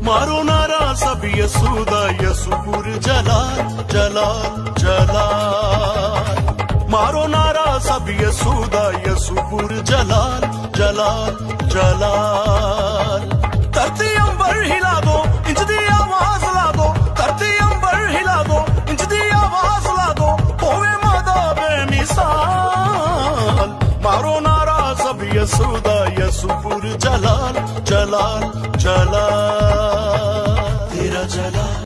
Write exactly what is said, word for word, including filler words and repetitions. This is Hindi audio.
मारो नारा सब यसुदा यसुपुर जलाल जलाल जलाल। मारो नारा सब यसुदा यसुपुर जलाल जलाल जलाल। धरती अंबर हिला दो इंच दी आवाज ला दो, धरती अंबर हिला दो इंच दी आवाज ला दो, होवे मदा बेमिसाल। मारो नारा सब यसुदा यसुपुर जलाल जलाल जलाल। तेरा जलाल